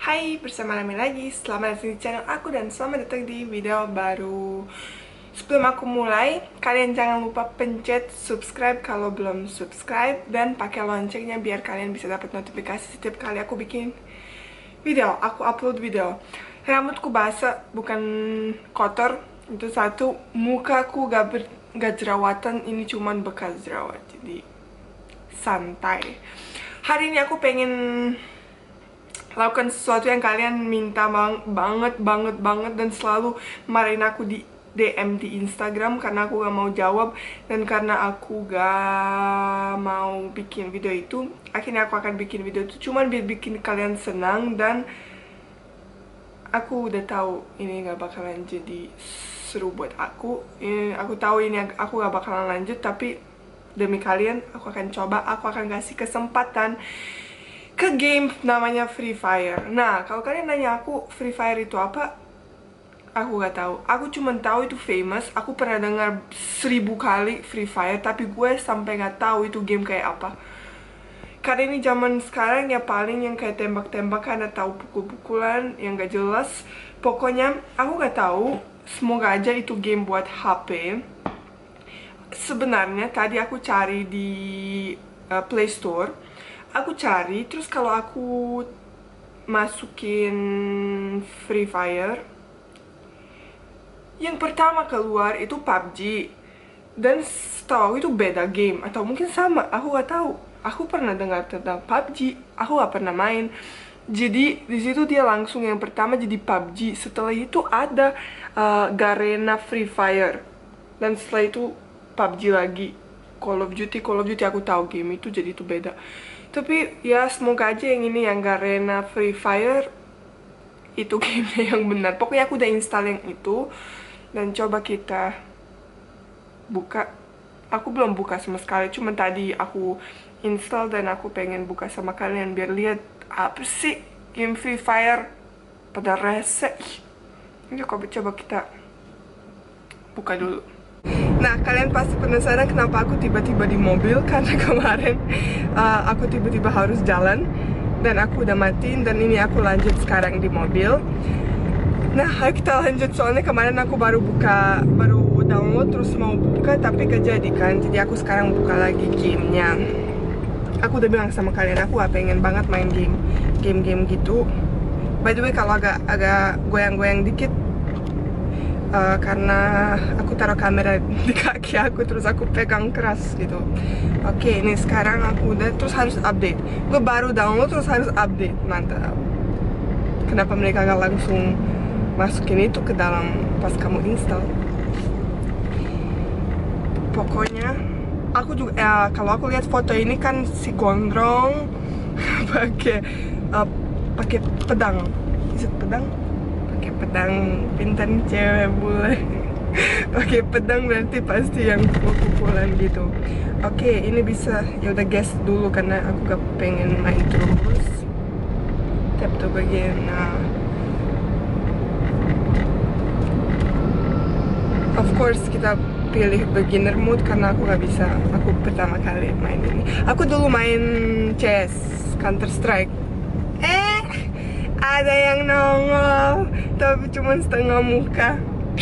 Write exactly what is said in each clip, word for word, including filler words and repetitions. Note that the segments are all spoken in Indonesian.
Hai, bersama Nami lagi. Selamat datang di channel aku dan selamat datang di video baru. Sebelum aku mulai, kalian jangan lupa pencet subscribe kalau belum subscribe dan pakai loncengnya biar kalian bisa dapat notifikasi setiap kali aku bikin video, aku upload video. Rambutku basah, bukan kotor. Itu satu. Mukaku gak, ber, gak jerawatan, ini cuman bekas jerawat. Jadi santai. Hari ini aku pengen lakukan sesuatu yang kalian minta bang banget, banget, banget dan selalu marahin aku di D M di Instagram karena aku gak mau jawab dan karena aku gak mau bikin video itu. Akhirnya aku akan bikin video itu cuman biar bikin kalian senang dan aku udah tahu ini gak bakalan jadi seru buat aku. Ini, aku tahu ini aku gak bakalan lanjut, tapi demi kalian aku akan coba, aku akan kasih kesempatan ke game namanya Free Fire. Nah, kalau kalian nanya aku Free Fire itu apa, aku gak tahu. Aku cuma tahu itu famous. Aku pernah dengar seribu kali Free Fire, tapi gue sampai gak tahu itu game kayak apa. Karena ini zaman sekarang ya paling yang kayak tembak-tembakan atau pukul-pukulan yang gak jelas. Pokoknya aku gak tahu. Semoga aja itu game buat H P. Sebenarnya tadi aku cari di uh, Play Store. Aku cari, terus kalau aku masukin Free Fire, yang pertama keluar itu P U B G. Dan setahu itu beda game, atau mungkin sama, aku gak tahu. Aku pernah dengar tentang P U B G, aku gak pernah main. Jadi di situ dia langsung yang pertama jadi P U B G. Setelah itu ada uh, Garena Free Fire. Dan setelah itu P U B G lagi. Call of Duty, Call of Duty aku tahu game itu, jadi itu beda. Tapi ya semoga aja yang ini yang Garena Free Fire itu gamenya yang benar. Pokoknya aku udah install yang itu dan coba kita buka. Aku belum buka sama sekali, cuma tadi aku install dan aku pengen buka sama kalian biar lihat apa sih game Free Fire pada rese. Ini coba coba kita buka dulu. Nah, kalian pasti penasaran kenapa aku tiba-tiba di mobil. Karena kemarin uh, aku tiba-tiba harus jalan dan aku udah matiin, dan ini aku lanjut sekarang di mobil. Nah, ayo kita lanjut soalnya kemarin aku baru buka, baru download terus mau buka tapi gak jadi kan. Jadi aku sekarang buka lagi gamenya. Aku udah bilang sama kalian aku gak pengen banget main game game-game gitu. By the way, kalau agak agak goyang-goyang dikit Uh, karena aku taruh kamera di kaki aku terus aku pegang keras gitu. Oke, okay, ini sekarang aku udah terus harus update. Gue baru download terus harus update. Mantap. Kenapa mereka gak langsung masukin itu ke dalam pas kamu install? Pokoknya aku juga ya, kalau aku lihat foto ini kan si gondrong pakai uh, pakai pedang. Is it pedang? Pakai pedang, pintar cewek bule. Pakai pedang berarti pasti yang pukul-pukulan gitu. Oke, okay, ini bisa ya udah guess dulu karena aku gak pengen main terus. Tap to begin. Nah, of course kita pilih beginner mode karena aku gak bisa. Aku pertama kali main ini. Aku dulu main C S, Counter Strike. Eh, ada yang nongol, tapi cuma setengah muka.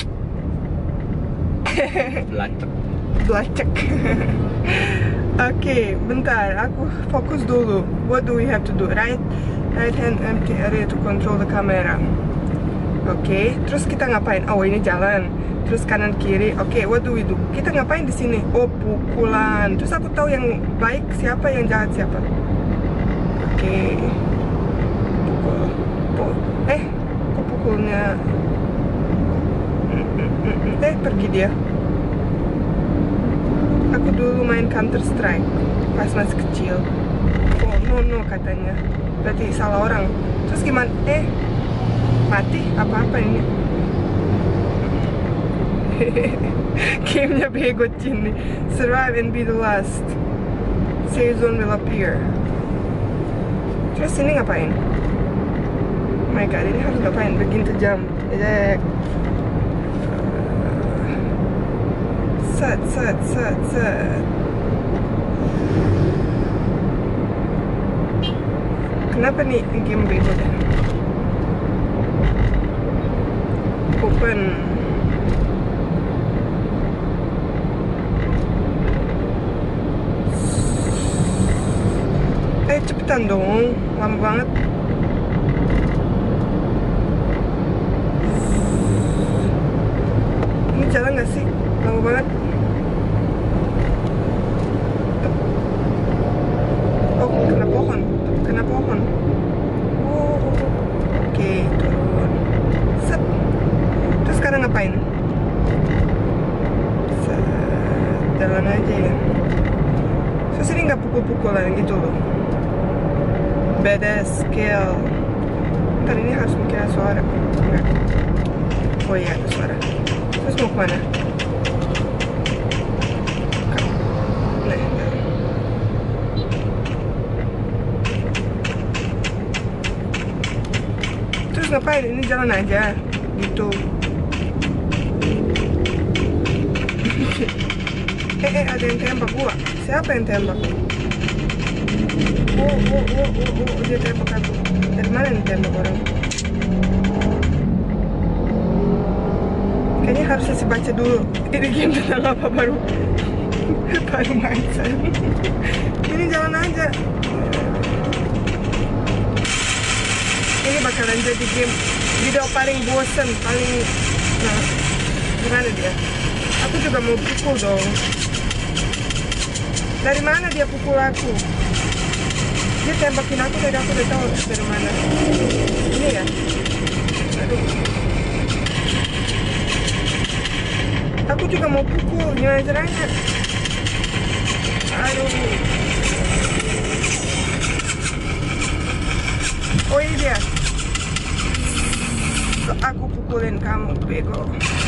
Belacek. Belacek. Oke, okay, bentar, aku fokus dulu. What do we have to do? Right, right hand empty area to control the camera. Oke, okay, terus kita ngapain? Oh, ini jalan. Terus kanan kiri. Oke, okay, what do we do? Kita ngapain di sini? Oh, pukulan. Terus aku tahu yang baik siapa, yang jahat siapa. Oke. Okay. Eh, kok pukulnya? Eh, pergi dia. Aku dulu main Counter Strike pas masih kecil. Oh, no no katanya. Berarti salah orang. Terus gimana? Eh, mati? Apa-apa ini? Gamenya bego cini. Survive and be the last. Save zone will appear. Terus ini ngapain? Oh my god, ini harus ngapain? Begin to jump. Ejek. Set, set, set, set. Kenapa nih game bego deh? pukul-pukulan gitu loh. Badass kill. Ntar ini harus mungkin ada suara. Enggak. Oh iya ada suara. Terus mau kemana? Nah, nah. Terus ngapain? Ini jalan aja gitu. eh eh ada yang tembak gua. Siapa yang tembak? Oh oh oh oh oh dia tembak aku. Dari mana nih tembak orang? Kayaknya harus saya baca dulu. Ini game tentang apa baru baru main saya. Ini jalan aja. Ini bakalan jadi game video paling bosen, paling nah gimana dia? Aku juga mau pukul dong. Dari mana dia pukul aku? Dia tembakin aku dari aku udah tahu dari mana. Ini ya. Aduh. Aku juga mau pukul, gimana caranya? Aduh. Oh ini dia. Aku pukulin kamu, bego.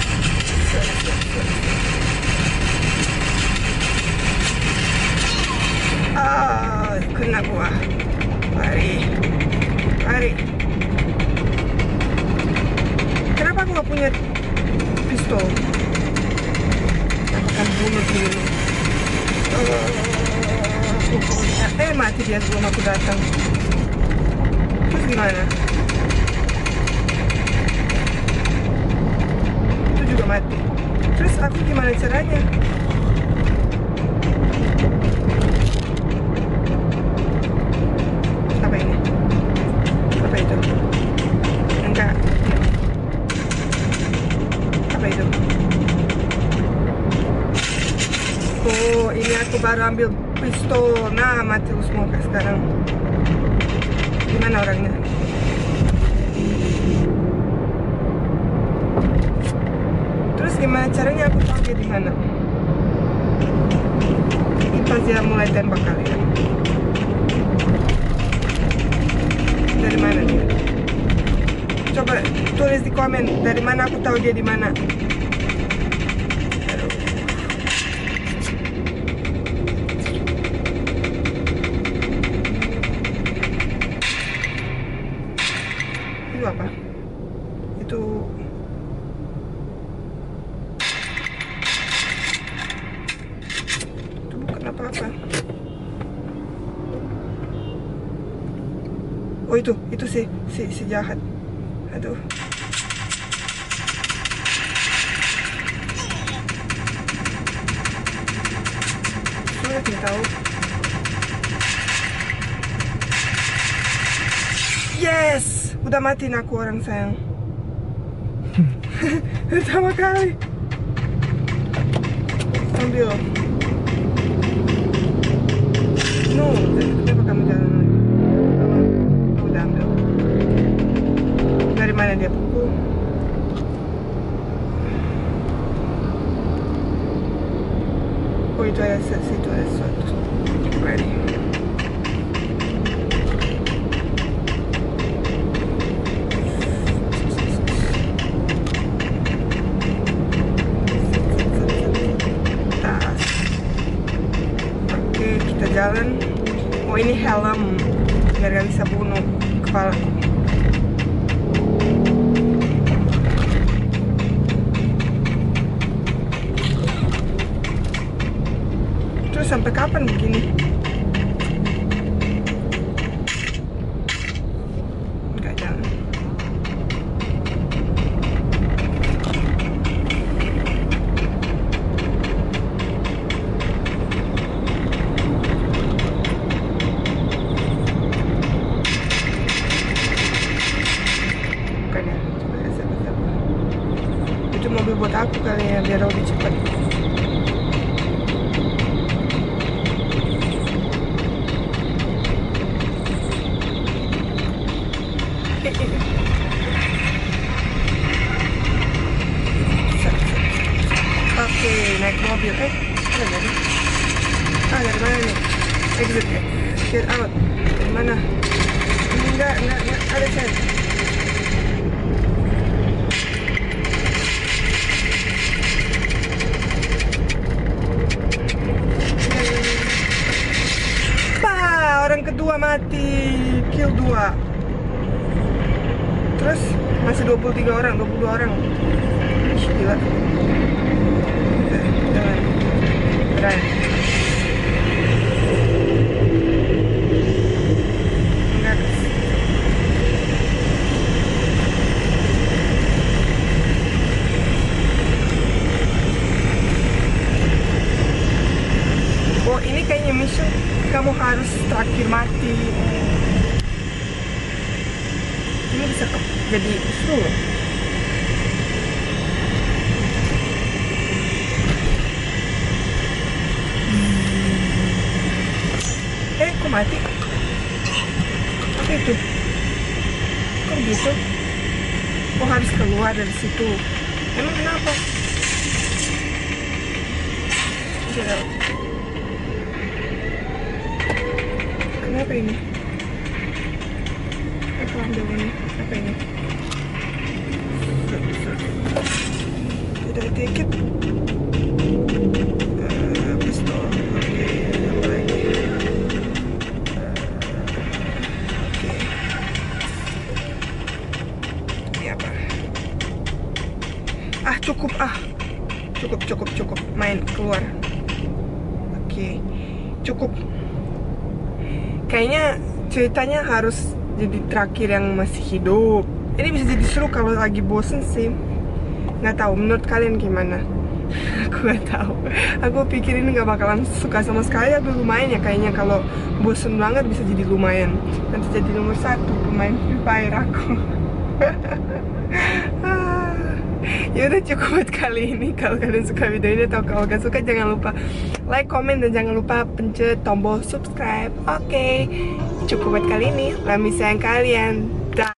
Ah, kena gua. Lari. Lari. Kenapa aku gak punya pistol? Aku akan bunuh dulu. Oh, pukulnya. Eh, mati dia sebelum aku datang. Terus gimana? Itu juga mati. Terus aku gimana caranya? Apa ini? Apa itu? Enggak. Apa itu? Oh, ini aku baru ambil pistol. Nah, mati lu semua sekarang. Gimana orangnya? Terus gimana caranya aku tahu dia di mana? Ini pas dia mulai tembak kali ya. Dari mana dia? Coba tulis di komen dari mana aku tahu dia di mana. Itu apa? Itu Itu bukan apa-apa. Oh itu, itu si si si jahat. Aduh. Sulit nih tahu. Yes, udah matiin aku orang sayang. Pertama kali. Ambil. No, kenapa kamu jalan lagi? Udah ambil. Dari mana dia pukul? Oh itu ada situ ada sesuatu. Ready. Jalan. Oh ini helm biar gak bisa bunuh kepala. Terus sampai kapan begini? Enggak jalan. Mobil buat aku kali ya biar lebih cepat. Oke, naik mobil. Eh, ada dari? Ah, dari mana nih? Eh, exit. Get out. Mana? Enggak, enggak, enggak ada chat. Bah, orang kedua mati. Kill dua. Terus masih dua puluh tiga orang, dua puluh dua orang. Ih, gila. Eh, jangan. Beran. Enggak. Oh, ini kayaknya mission kamu harus terakhir mati. Ini bisa ke jadi seru loh. Hmm. Eh, kok mati? Apa itu? Kok gitu? Oh, harus keluar dari situ. Emang kenapa? Get out. Kenapa ini? Apa ambil ini? Apa ini? Tidak tiket. Uh, pistol. Oke, okay. Apa lagi? Uh, Oke. Okay. Ini apa? Ah, cukup ah. Cukup, cukup, cukup. Main keluar. Oke, okay. Cukup. Kayaknya ceritanya harus jadi terakhir yang masih hidup. Ini bisa jadi seru kalau lagi bosen sih. Nggak tahu, menurut kalian gimana? Aku nggak tahu. Aku pikir ini nggak bakalan suka sama sekali, tapi lumayan ya kayaknya kalau bosen banget bisa jadi lumayan. Nanti jadi nomor satu pemain Free Fire aku. Ya udah cukup buat kali ini. Kalau kalian suka video ini atau kalau gak suka, jangan lupa like, komen, dan jangan lupa pencet tombol subscribe. Oke, okay. Cukup buat kali ini. Lami sayang kalian.